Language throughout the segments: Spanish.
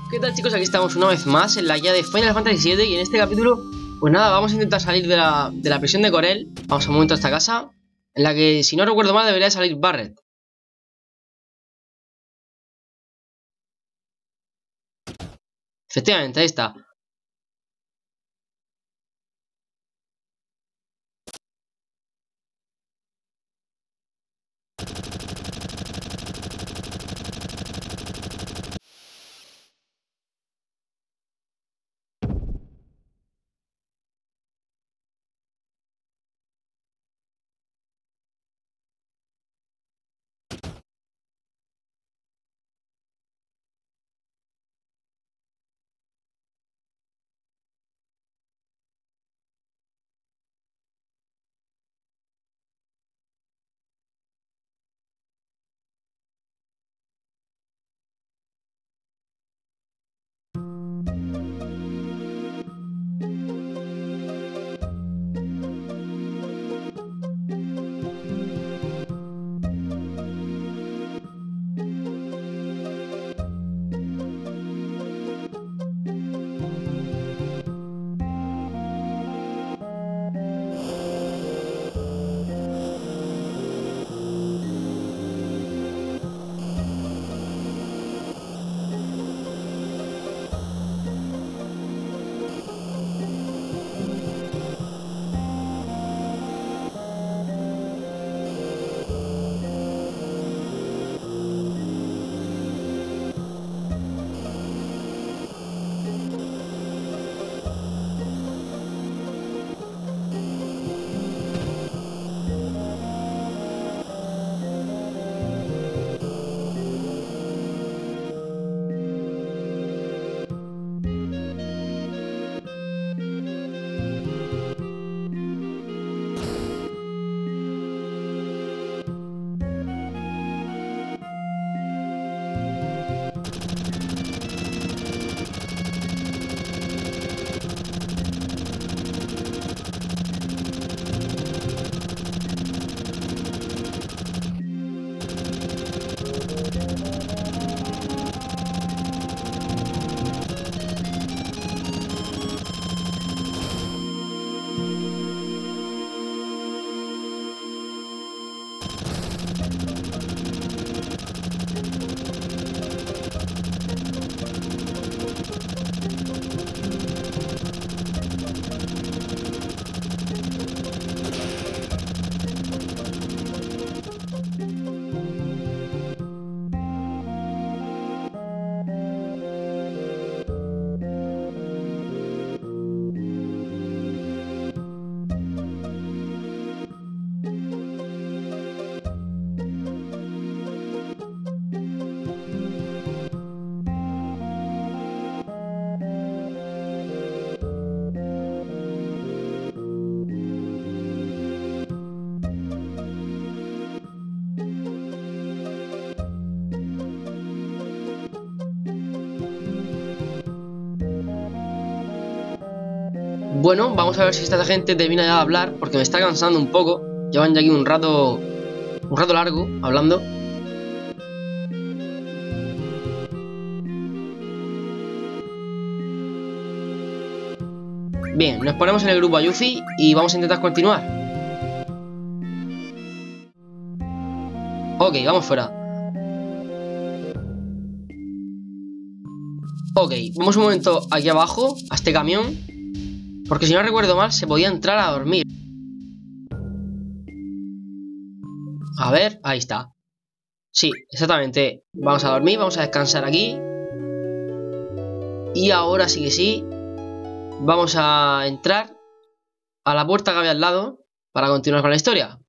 ¿Qué tal, chicos? Aquí estamos una vez más en la guía de Final Fantasy VII y en este capítulo, pues nada, vamos a intentar salir de la prisión de Corel. Vamos un momento a esta casa, en la que, si no recuerdo mal, debería salir Barret. Efectivamente, ahí está. Bueno, vamos a ver si esta gente termina ya de hablar, porque me está cansando un poco. Llevan ya aquí un rato largo hablando. Bien, nos ponemos en el grupo a Yuffie y vamos a intentar continuar. Ok, vamos fuera. Ok, vamos un momento aquí abajo, a este camión, porque si no recuerdo mal se podía entrar a dormir. A ver, ahí está. Sí, exactamente. Vamos a dormir, vamos a descansar aquí. Y ahora sí que sí, vamos a entrar a la puerta que había al lado para continuar con la historia.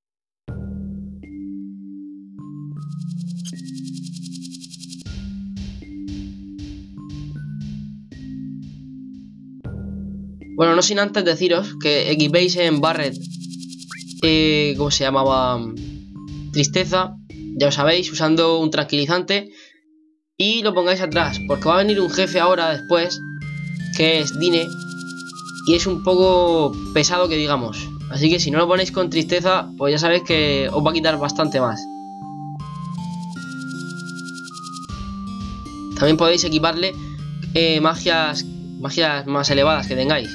Bueno, no sin antes deciros que equipéis en Barret, ¿cómo se llamaba? Tristeza, ya lo sabéis, usando un tranquilizante. Y lo pongáis atrás, porque va a venir un jefe ahora después, que es Dine, y es un poco pesado que digamos. Así que si no lo ponéis con tristeza, pues ya sabéis que os va a quitar bastante más. También podéis equiparle magias más elevadas que tengáis.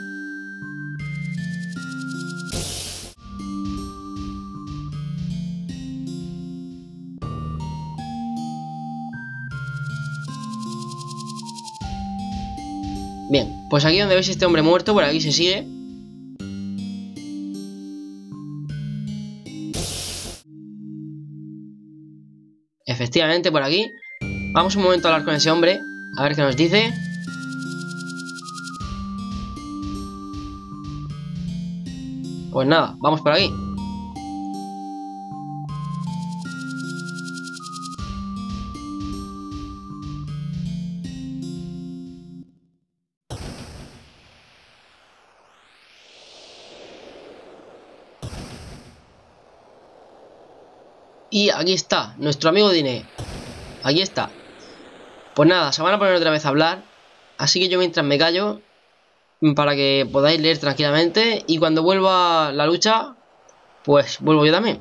Bien, pues aquí donde veis este hombre muerto, por aquí se sigue. Efectivamente, por aquí. Vamos un momento a hablar con ese hombre, a ver qué nos dice. Pues nada, vamos por aquí. Y aquí está, nuestro amigo Dine. Aquí está. Pues nada, se van a poner otra vez a hablar. Así que yo mientras me callo, para que podáis leer tranquilamente. Y cuando vuelva la lucha, pues vuelvo yo también.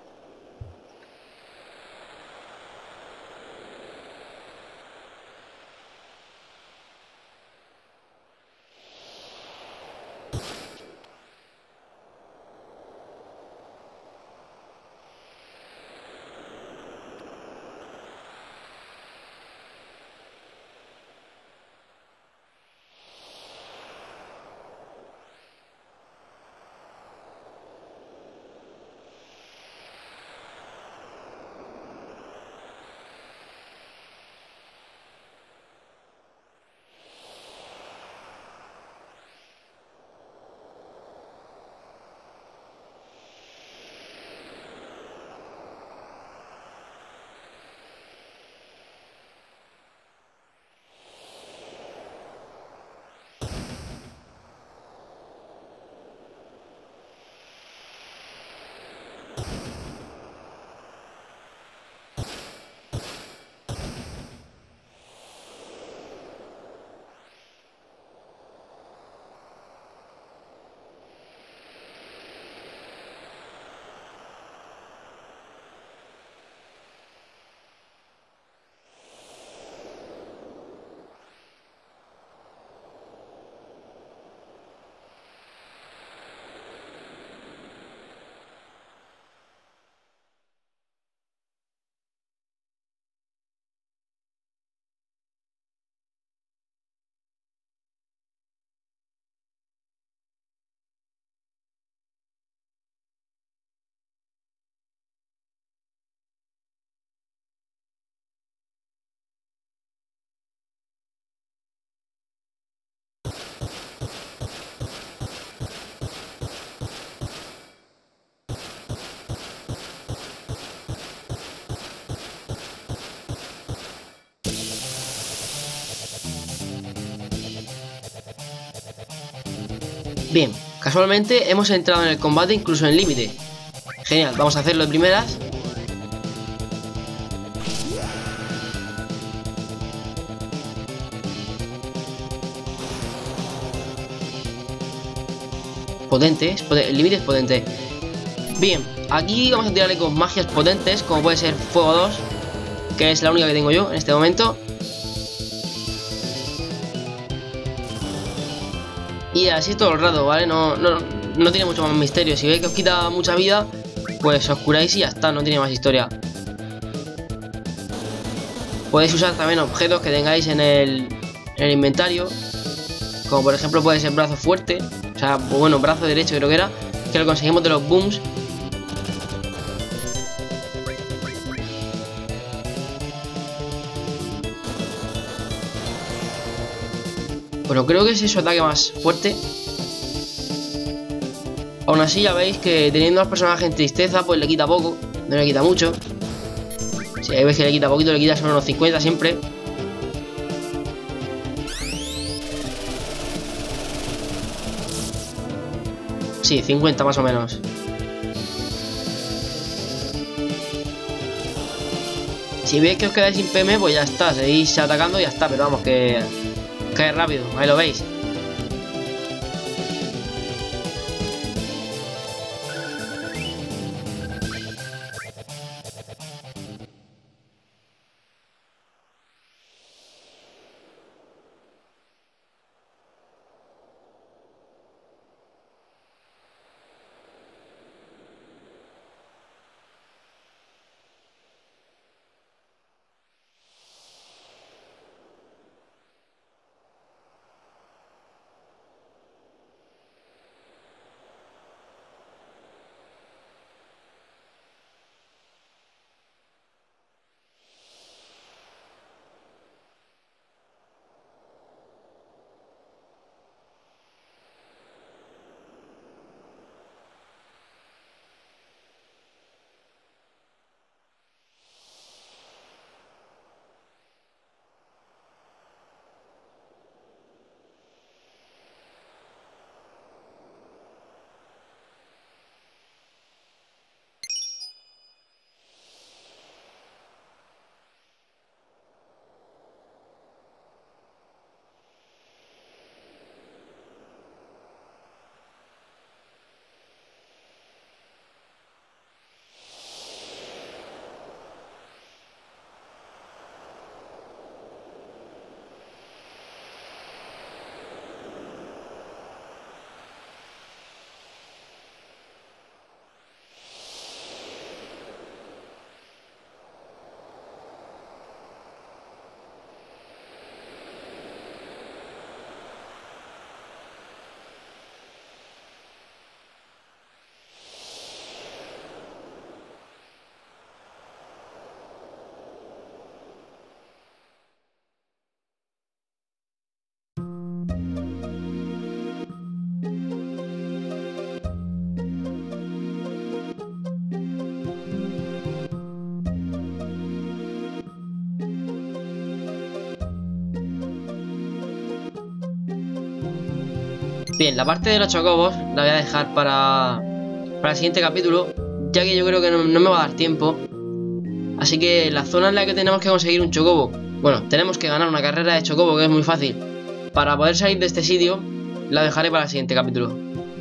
Bien, casualmente hemos entrado en el combate incluso en límite. Genial, vamos a hacerlo de primeras. Potente, el límite es potente. Bien, aquí vamos a tirarle con magias potentes, como puede ser Fuego 2, que es la única que tengo yo en este momento. Y así todo el rato, ¿vale? No tiene mucho más misterio. Si veis que os quita mucha vida, pues os curáis y ya está, no tiene más historia. Podéis usar también objetos que tengáis en el inventario, como por ejemplo puede ser brazo fuerte, o sea, bueno, brazo derecho creo que era, que lo conseguimos de los booms. Bueno, creo que ese es su ataque más fuerte. Aún así ya veis que teniendo a los personajes en tristeza, pues le quita poco, no le quita mucho. Si ahí veis que le quita poquito, le quita solo unos 50 siempre. Sí, 50 más o menos. Si veis que os quedáis sin PM, pues ya está, seguís atacando y ya está, pero vamos, que es rápido, ahí lo veis. Bien, la parte de los chocobos la voy a dejar para el siguiente capítulo, ya que yo creo que no me va a dar tiempo. Así que la zona en la que tenemos que conseguir un chocobo, bueno, tenemos que ganar una carrera de chocobo, que es muy fácil. Para poder salir de este sitio, la dejaré para el siguiente capítulo.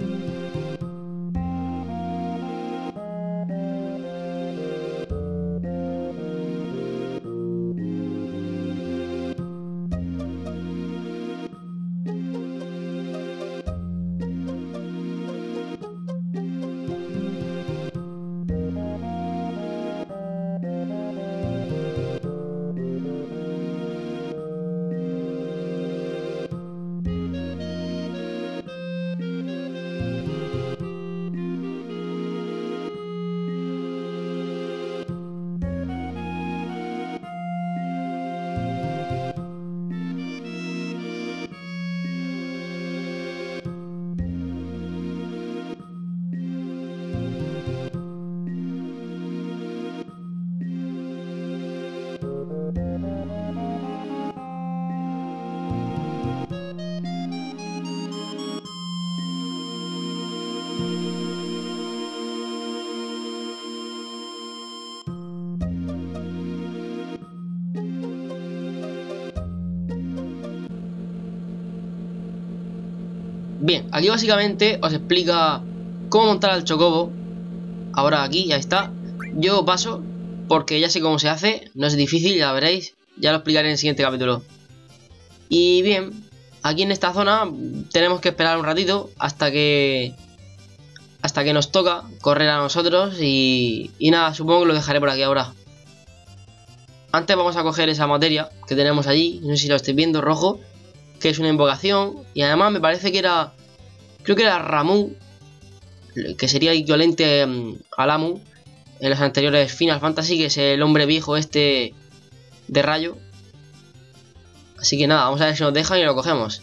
Bien, aquí básicamente os explica cómo montar al chocobo. Ahora aquí, ya está. Yo paso porque ya sé cómo se hace. No es difícil, ya veréis. Ya lo explicaré en el siguiente capítulo. Y bien, aquí en esta zona tenemos que esperar un ratito hasta que nos toca correr a nosotros. Y nada, supongo que lo dejaré por aquí ahora. Antes vamos a coger esa materia que tenemos allí. No sé si lo estáis viendo, rojo. Que es una invocación. Y además me parece que era... Creo que era Ramuh, que sería equivalente a Lamu en los anteriores Final Fantasy, que es el hombre viejo este de rayo. Así que nada, vamos a ver si nos dejan y lo cogemos.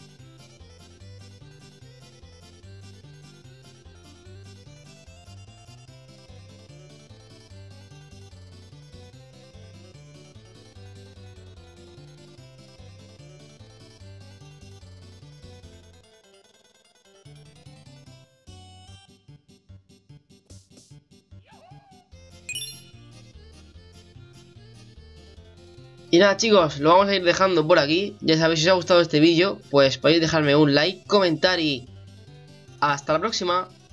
Y nada chicos, lo vamos a ir dejando por aquí. Ya sabéis, si os ha gustado este vídeo, pues podéis dejarme un like, comentar y hasta la próxima.